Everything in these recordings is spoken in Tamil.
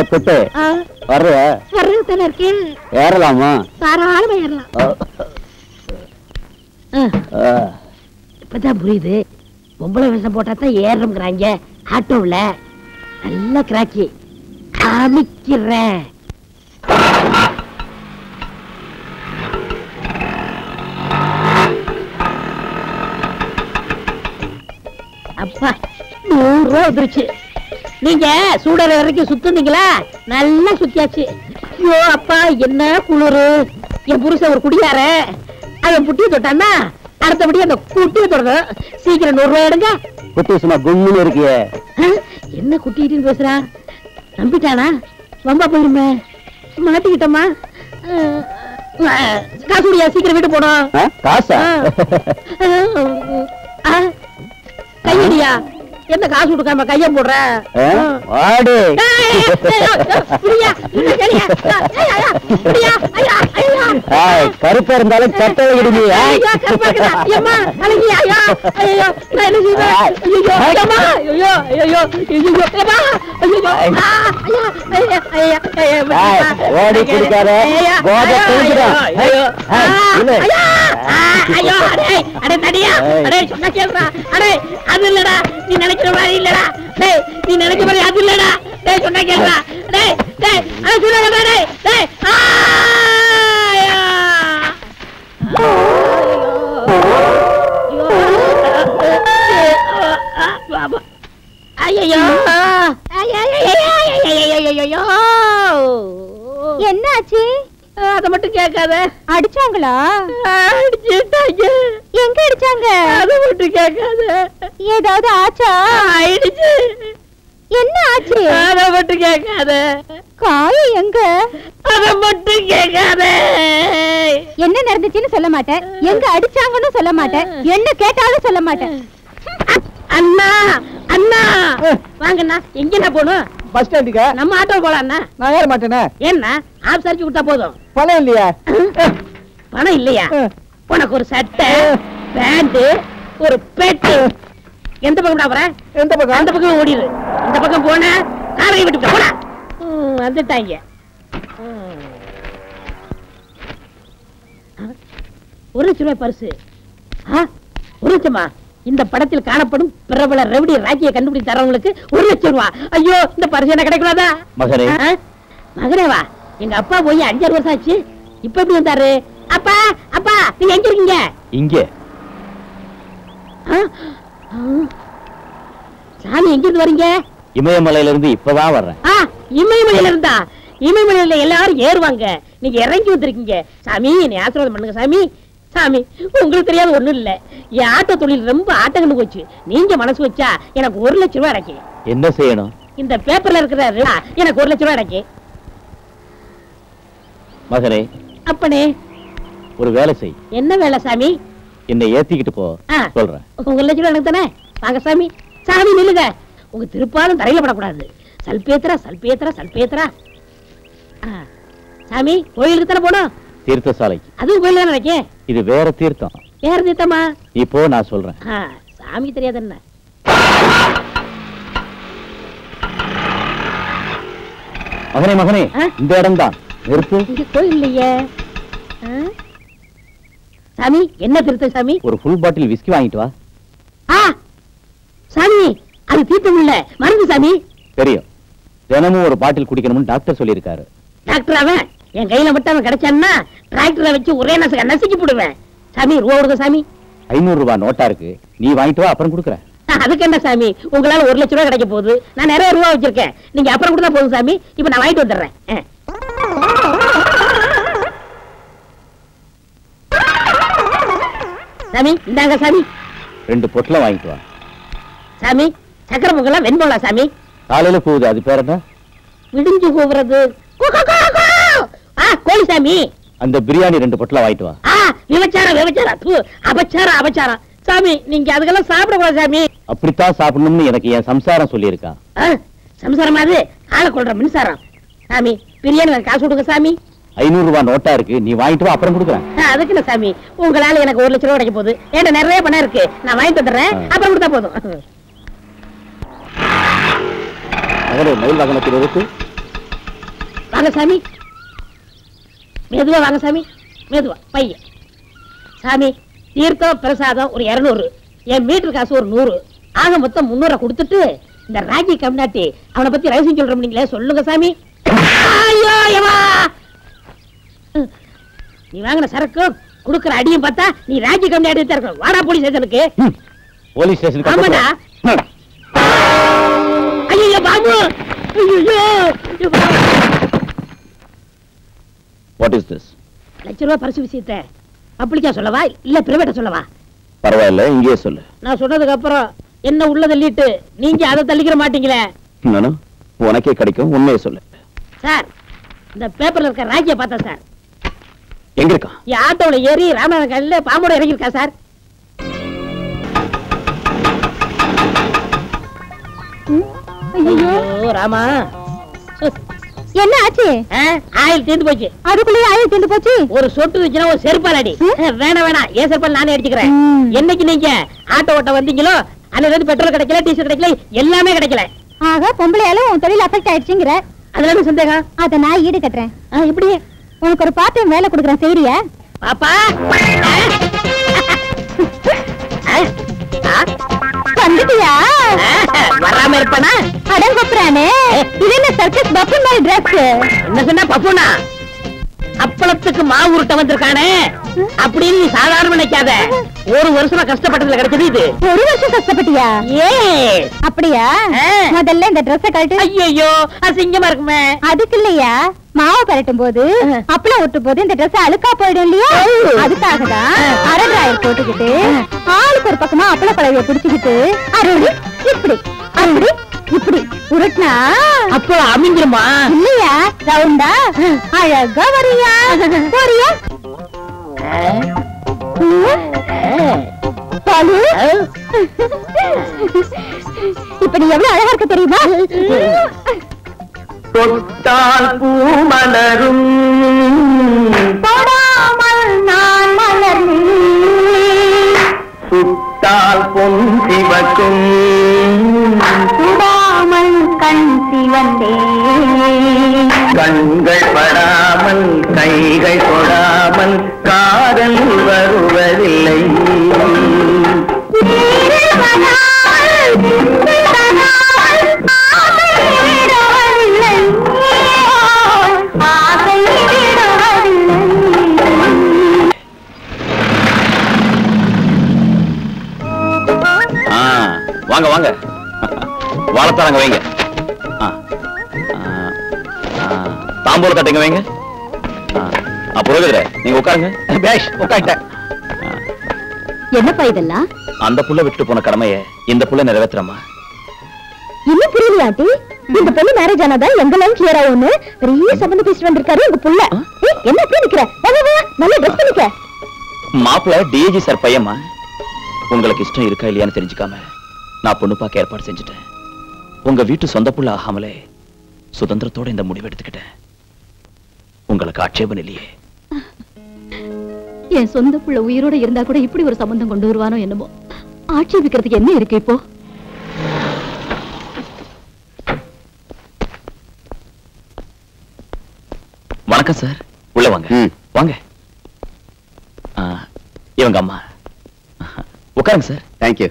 குட்டு வர்றதானே இருக்கேன். ஏறலாமா? தாராளமா ஏறலாம். இப்பதான் புரியுது, பொம்பளை வேஷம் போட்டா தான் ஏறணுங்கிறாங்க. ஆட்டோவில் நல்ல கிராக்கி காமிக்கிறேன். அப்பா 100 ரூபா வந்துருச்சு. நீங்க சூடற வரைக்கும் சுத்துனீங்களா? நல்லா சுத்தியாச்சு. ஐயோ அப்பா என்ன குளிரு. என் புருஷன் ஒரு குடியார, அவன் புட்டியை தொட்டான்னா அடுத்தபடி அந்த குட்டியை தொடரும். சீக்கிரம் 100 ரூபாய் எடுங்க. குட்டி சும்மா கும்முன்னு இருக்கியே. என்ன குட்டிட்டு பேசுறான்? நம்பிட்டானா? வம்பா போயிருமே. மாட்டிக்கிட்டோமா? காசு குடியா, சீக்கிரம் வீட்டு போனோம். காசா? கையடியா, என்ன காசு கொடுக்காம கைய போடுற? கருப்பா இருந்தாலும் சட்டை ஓடி குடிக்காத. அது இல்லடா, நீ நினைக்கிற மாதிரி இல்லடா. நீ நினைக்கிற மாதிரி அது இல்லடா. சொன்னா கேட்கா. என்னாச்சு? அத மட்டும் கேட்காத. அடிச்சாங்களா? அடிச்சுட்டாங்க. எங்க அடிச்சாங்க? அத மட்டும் கேட்காத. ஏதாவது ஆச்சா? ஆயிடுச்சு. என்ன ஆச்சு? அத மட்டும் கேட்காத. காயம் எங்க? அத மட்டும் கேட்காத. என்ன நடந்துச்சுன்னு சொல்ல மாட்டேன், எங்க அடிச்சாங்கன்னு சொல்ல மாட்டேன், என்ன கேட்டாலும் சொல்ல மாட்டேன். அண்ணா அண்ணா வாங்கண்ணா. எங்கண்ணா போகணும்? பஸ் ஸ்டாண்டுக்கு. நம்ம ஆட்டோ போலாம்ண்ணா. நான் ஏற மாட்டேனே. ஏன்னா ஆப் சரிச்சு கொடுத்தா போதும். பணம் இல்லையா? பணம் இல்லையா? உனக்கு ஒரு சட்டை, பேண்ட், ஒரு பெட்டி. எந்த பக்கம் போற? எந்த பக்கம்? அந்த பக்கம் ஓடிடு. இந்த பக்கம் போன காரை விட்டு போடா. வந்துட்டாங்க. ₹1,00,000 பரிசு. 1,00,000? இந்த படத்தில் காணப்படும் பிரபல ரவுடி ராக்கியை கண்டுபிடி தரவங்களுக்கு ₹1,00,000. ஐயோ, இந்த பரிசு என்ன கிடைக்கூடாதா? மகனே. மகனேவா? எங்க அப்பா போய் 5-6 வருஷம் ஆச்சு. இப்ப எப்படி வந்தாரு? அப்பா அப்பா, நீங்க எங்க இருக்கீங்க? இங்க. சாமி, எங்க இருந்து வரீங்க? இமயமலையில இருந்து இப்பதான் வர்றேன். இமயமலையில இருந்தா? இமயமலையில எல்லாரும் ஏறுவாங்க, நீங்க இறங்கி வந்திருக்கீங்க. சாமி, என்னை ஆசீர்வாதம் பண்ணுங்க சாமி. சாமி, உங்களுக்கு தெரியாத ஒண்ணும் இல்ல, என் ஆட்டோ தொழில் ரொம்ப ஆட்டங்கன்னு போச்சு. நீங்க மனசு வச்சா எனக்கு ₹1,00,000 கிடைக்கு. என்ன செய்யணும்? இந்த பேப்பர்ல இருக்கிற எனக்கு ₹1,00,000 கிடைக்கு. மகனே. அப்பனே. ஒரு வேலை செய். என்ன வேலை சாமி? என்னை ஏத்திக்கிட்டு போ. சொல்றேன். ₹1,00,000 எனக்கு தானே. வாங்க சாமி. சாமி நில்லுங்க. உங்க திருப்பாலும் தரையில படக்கூடாது. சல்பேத்திரா சல்பேத்திரா சல்பேத்திரா. சாமி, கோயிலுக்கு தானே போனோம்? தீர்த்த சாலைக்கு. அதுவும் கோயில் தானே நினைக்கேன். இது வேற தீர்த்தம். வேற தீர்த்தமா? இப்போ நான் சொல்றேன். சாமி தெரியாது என்ன? மகனே மகனே, இந்த இடம் தான். நிறுத்து. இங்க கோயில் இல்லையே. சாமி, என்ன தீர்த்தம் சாமி? ஒரு ஃபுல் பாட்டில் விஸ்கி வாங்கிட்டு வா. சாமி, அது தீர்த்தம் இல்ல, மருந்து சாமி. தெரியும், தினமும் ஒரு பாட்டில் குடிக்கணும்னு டாக்டர் சொல்லியிருக்காரு. டாக்டர் அவன் என் கையில மட்டும் அவன் கிடைச்சான்னா டிராக்டரை வச்சு ஒரே நசுக்கி போடுவேன். சாமி, ரூபா கொடுங்க சாமி. ₹500 நோட்டா இருக்கு, நீ வாங்கிட்டு வா, அப்புறம் கொடுக்குறேன். அதுக்கு என்ன சாமி, உங்களால ₹1,00,000 கிடைக்க போகுது. நான் நிறைய ரூபா வச்சிருக்கேன், நீங்க அப்புறம் கொடுத்தா போதும் சாமி. இப்ப நான் வாங்கிட்டு வந்துடுறேன். சாமி, இந்தாங்க சாமி. 2 பொட்டலம் வாங்கிட்டு வா. சாமி, சக்கரை பொங்கலாம் வெண்போலா சாமி? காலையில போகுது, அது பேர் என்ன? விடிஞ்சு கூவுறது. கோழி சாமி. அந்த பிரியாணி 2 பொட்டலம் வாங்கிட்டு வா. விபச்சாரம் விபச்சாரம், அபச்சாரம் அபச்சாரம். சாமி, நீங்க அதுக்கெல்லாம் சாப்பிடக்கூடாது சாமி. அப்படித்தான் சாப்பிடணும்னு எனக்கு என் சம்சாரம் சொல்லியிருக்கா. சம்சாரம் அது ஆளை கொள்ற மின்சாரம். சாமி, பிரியாணி காசு கொடுங்க சாமி. ₹500 நோட்டா இருக்கு, நீ வாங்கிட்டு வா, அப்புறம் கொடுக்குறேன். அதுக்கு என்ன சாமி, உங்களால எனக்கு ₹1,00,000 கிடைக்க போகுது. ஏன்னா நிறைய பணம் இருக்கு, நான் வாங்கிட்டு வந்துடுறேன், அப்புறம் கொடுத்தா போதும். மயில் வாகனத்தில் இருக்கு. வாங்க சாமி, மெதுவா வாங்க சாமி, மெதுவா பைய. சாமி, தீர்த்தம் பிரசாதம் ஒரு 200, என் மீட்டர் காசு ஒரு 100, ஆக மொத்தம் 300 கொடுத்துட்டு இந்த ராஜி கம்னாட்டி அவனை பத்தி ரகசியம் சொல்றோம் நீங்களே, சொல்லுங்க சாமி. ஐயோ யமா, நீ வாங்கின சரக்கு குடுக்கற அடியும் பார்த்தா நீ ராஜி கம்னாட்டி தான் இருக்க. வாடா போலீஸ் ஸ்டேஷனுக்கு. Police station? ஆமாடா. ஐயோ பாபு, ஐயோ. What is this? ₹1,00,000 பரிசு விஷயத்தை பப்ளிக்கா சொல்லவா இல்ல பிரைவேட்டா சொல்லவா? பரவாயில்ல, இங்கேயே சொல்லு. நான் சொன்னதுக்கு அப்புறம் என்ன உள்ள தள்ளிட்டு நீங்க அதை தள்ளிக்கிற மாட்டீங்களே. நானும் உனக்கே கிடைக்கும், உண்மையை சொல்லு. சார், இந்த பேப்பர்ல இருக்க ராஜியை பார்த்தா சார். எங்க இருக்கா? என் ஆட்டோல ஏறி ராமநாதன் காலையில பாம்போட இறங்கி இருக்கா சார். ஐயோ ராமா, என்ன ஆச்சு? ஆயில் தீர்ந்து போச்சு. அதுக்குள்ளே ஆயில் தீர்ந்து போச்சு. ஒரு சொட்டு வச்சுனா ஒரு செருப்பால் அடி. வேணாம், ஏன் செருப்பால் நானே அடிச்சுக்கிறேன். என்னைக்கு நீங்க ஆட்டோ ஓட்ட வந்தீங்களோ அதுல இருந்து பெட்ரோல் கிடைக்கல, டீசல் கிடைக்கல, எல்லாமே கிடைக்கல. ஆக பொம்பளையால உன் தொழில் அஃபெக்ட் ஆயிடுச்சுங்கிற? அதுல என்ன சந்தேகம்? அத நான் ஈடு கட்டுறேன். இப்படி உனக்கு ஒரு பார்ட் டைம் வேலை கொடுக்குறேன், செய்யறியா? பாப்பா வந்துட்டியா? வராம இருப்பனா? அடங்கொப்புறானே, இது என்ன சர்க்கஸ் பப்பு மாதிரி டிரஸ்? என்ன சொன்னா பப்புனா? அப்பளத்துக்கு மாவு உருட்ட வந்திருக்கானே அப்படின்னு நீ சாதாரண நினைக்காத. ஒரு வருஷமா கஷ்டப்பட்டதுல கிடைச்சது இது. ஒரு வருஷம் கஷ்டப்பட்டியா? அப்படியா? முதல்ல இந்த ட்ரெஸ் கழட்டு. ஐயோ அசிங்கமா இருக்குமே. அதுக்கு இல்லையா, மாவு பரட்டும் போது அப்பளம் ஒட்டும் போது இந்த ட்ரெஸ் அழுக்கா போயிடும் இல்லையா, அதுக்காக தான் அரை டிராயர் போட்டுக்கிட்டு ஆளுக்கு ஒரு பக்கமா அப்பள பழவைய பிடிச்சுக்கிட்டு அருள் இப்படி அப்படி இப்படி உருட்டினா அப்போ அமைஞ்சிருமா? இல்லையா, ரவுண்டா அழகா வரியா போறியா? பாலு, இப்ப நீ எவ்வளவு அழகா இருக்க தெரியுமா? தொட்டால் பூ மலரும், தொடாமல் நான் மலர்ந்தேன், சுட்டால் பொன் சிவக்கும், சுடாமல் கண் சிவந்தேன், கண்கள் படாமல் கைகள் தொடாமல் காதல் வருவதில்லை. வாங்க வாங்க, வாழைத்தாரங்க வைங்க, தாம்பூல தட்டுங்க வைங்க. புரோகிதரே, நீங்க உட்காருங்க. பேஷ், உட்காந்துட்டேன். என்னப்பா இதெல்லாம்? அந்த புள்ள விட்டு போன கடமையை இந்த புள்ள நிறைவேற்றுறமா? இன்னும் புரியலையா ஆண்டி? இந்த பொண்ணு மேரேஜ் ஆனாதான் எங்கெல்லாம் கிளியர் ஆகும்னு பெரிய சம்பந்தம் பேசிட்டு வந்திருக்காரு உங்க புள்ள. என்ன அப்படி நிக்கிற? நல்லா ட்ரெஸ் பண்ணிக்க. மாப்பிள்ள டிஏஜி சார் பையம்மா. உங்களுக்கு இஷ்டம் இருக்கா இல்லையான்னு தெரிஞ்சுக்காம நான் பொண்ணு பார்க்க ஏற்பாடு செஞ்சுட்டேன். உங்க வீட்டு சொந்த புள்ள ஆகாமலே சுதந்திரத்தோட இந்த முடிவு எடுத்துக்கிட்டேன். உங்களுக்கு ஆட்சேபம் இல்லையே? என் சொந்த புள்ள உயிரோட இருந்தா கூட இப்படி ஒரு சம்பந்தம் கொண்டு வருவானோ என்னமோ. ஆட்சேபிக்கிறதுக்கு என்ன இருக்கு இப்போ? வணக்கம் சார், உள்ள வாங்க. வாங்க. இவங்க அம்மா. உட்காருங்க சார். தேங்க்யூ.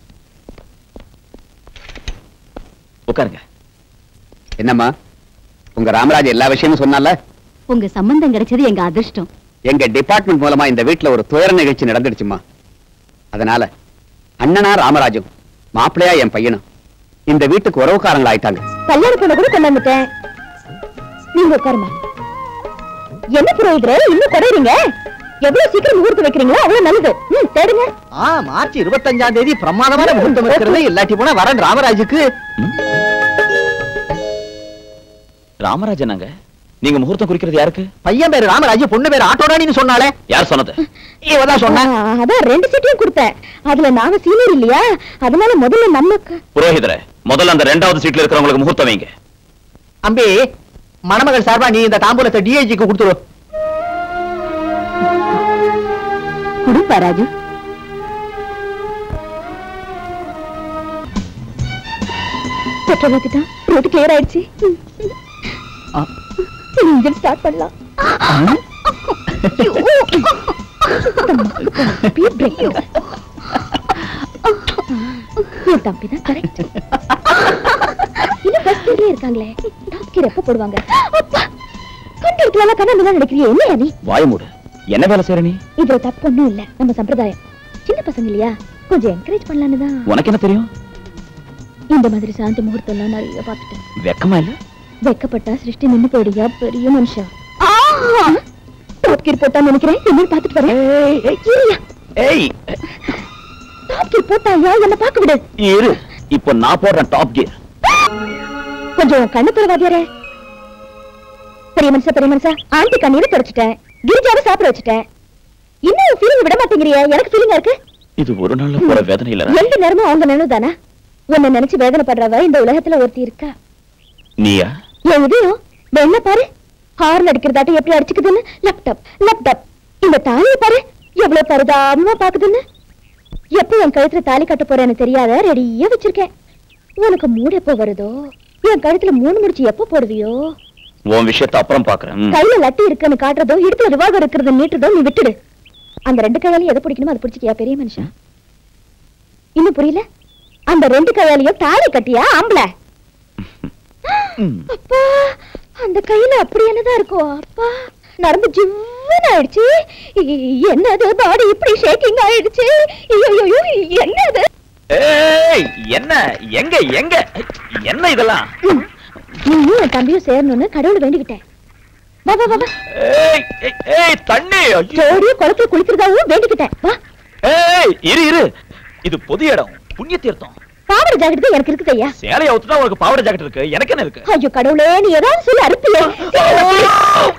உட்காருங்க. என்னம்மா, உங்க ராமராஜ் எல்லா விஷயமும் சொன்னால? உங்க சம்பந்தம் கிடைச்சது எங்க அதிர்ஷ்டம். எங்க டிபார்ட்மெண்ட் மூலமா இந்த வீட்டுல ஒரு துயர நிகழ்ச்சி நடந்துடுச்சுமா. அதனால அண்ணனா ராமராஜும் மாப்பிள்ளையா என் பையனும் இந்த வீட்டுக்கு உறவுக்காரங்களா ஆயிட்டாங்க. கல்யாண பொண்ணு கூட கொண்டு வந்துட்டேன். நீங்க உட்காருமா. என்ன புரோகிதரே இன்னும் குறைறீங்க? எவ்வளவு சீக்கிரம் முகூர்த்தம் வைக்கிறீங்களோ அவ்வளவு நல்லது. தேடுங்க. மார்ச் 25ஆம் தேதி பிரமாதமான முகூர்த்தம் இருக்கிறது. இல்லாட்டி போனா வரன் ராமராஜுக்கு. ராமராஜனாங்க? நீங்க முகூர்த்தம் குறிக்கிறது யாருக்கு? பையன் பேரு ராமராஜ், பொண்ணு பேரு ஆட்டோடானின்னு சொன்னாலே. யார் சொன்னது? இவதான் சொன்னா. அதான் 2 சீட்டையும் கொடுத்தேன். அதுல நாங்க சீனியர் இல்லையா, அதனால முதல்ல நமக்கு. புரோகிதரே, முதல்ல அந்த 2வது சீட்ல இருக்கிறவங்களுக்கு முகூர்த்தம் வைங்க. அம்பி, மணமகள் சார்பா நீ இந்த தாம்பூலத்தை டிஐஜிக்கு கொடுத்துரு. குடுப்பா ராஜு. பெட்ரோல் ஊத்திட்டா, ரோடு கிளியர் ஆயிடுச்சு. இன்ஜின் ஸ்டார்ட் பண்ணலாம். என் தம்பி தான் கரெக்ட். இன்னும் ஃபர்ஸ்ட் இயர்லயே இருக்காங்களே, டாக்டர் எப்ப போடுவாங்க? கண்டிருக்கலாம் கண்ணாடி நினைக்கிறியே, என்ன நீ? வாய் மூடு. என்ன வேலை செய்யற நீ? இதுல தப்பு ஒண்ணும் இல்ல, நம்ம சம்பிரதாயம். சின்ன பசங்க இல்லையா, கொஞ்சம் என்கரேஜ் பண்ணலான்னு தான். உனக்கு என்ன தெரியும்? இந்த மாதிரி சாந்தி முகூர்த்தம் எல்லாம் நிறைய பார்த்துட்டேன். வெக்கமா இல்ல? வெக்கப்பட்டா சிருஷ்டி நின்னு போயிடுயா பெரிய மனுஷன். டாப் கீர் போட்டா நினைக்கிறேன், என்ன பார்த்துட்டு வரேன். ஏய், டாப் கீர் போட்டாயா, என்ன பார்க்க விடு. இரு, இப்போ நான் போடுறேன் டாப் கியர். கொஞ்சம் கண்ணு துறவாதியாரே. பெரிய மனுஷா ஆண்டி கண்ணீரை தொடச்சிட்டேன், கிரிஜாவை சாப்பிட வச்சுட்டேன். இன்னும் ஃபீலிங் விட மாட்டேங்கிறியா? எனக்கு ஃபீலிங்கா இருக்கு. இது ஒரு நாள்ல போற வேதனை இல்ல. எந்த நேரமும் அவங்க நினைவு தானே. உன்னை நினைச்சு வேதனைப்படுறவ இந்த உலகத்துல ஒருத்தி இருக்கா. நீயா? என் இதையும் வெண்ண பாரு, ஹார்ன் அடிக்கிறதாட்டம் எப்படி அடிச்சுக்குதுன்னு. லேப்டாப் இந்த தாலியை பாரு, எவ்வளவு பரிதாபமா பாக்குதுன்னு. எப்ப என் கழுத்துல தாலி கட்ட போறேன்னு தெரியாத ரெடியா வச்சிருக்கேன். உனக்கு மூடு எப்போ வருதோ, என் கழுத்துல 3 முடிச்சு எப்போ போடுவியோ. உன் விஷயத்தை அப்புறம் பாக்குறேன். கையில லட்டி இருக்குன்னு காட்டுறதோ, இடுப்புல ரிவால்வர் இருக்கிறது நீட்டுறதோ நீ விட்டுடு. அந்த 2 கையாலையும் எதை பிடிக்கணுமோ அதை பிடிச்சிக்கியா பெரிய மனுஷன்? இன்னும் புரியல? அந்த 2 கையாலையும் தாலி கட்டியா ஆம்பள? அப்பா, அந்த கையில அப்படி என்னதான் இருக்கும்? அப்பா, நரம்பு ஜிவ்வுன்னு ஆயிடுச்சு. என்னது பாடி இப்படி ஷேக்கிங் ஆயிடுச்சு? ஐயோ, என்னது? ஏய், என்ன எங்க எங்க என்ன இதெல்லாம்? நீயும் என் தம்பியும் சேரணும்னு கடவுளை வேண்டிக்கிட்டேன். வா வா வா. ஏய் தண்ணி, ஜோடியா குளத்துல குளிக்கிறதாவும் வேண்டிக்கிட்டேன். வா. ஏய் இரு, இது பொது இடம், புண்ணிய தீர்த்தம். பாவாடை ஜாக்கெட் எனக்கு இருக்குது ஐயா. சேலைய ஊத்துனா உனக்கு பாவாடை ஜாக்கெட் இருக்கு, எனக்கு என்ன இருக்கு? ஐயோ கடவுளே, நீ ஏதாவது சொல்லி அறுப்பியே.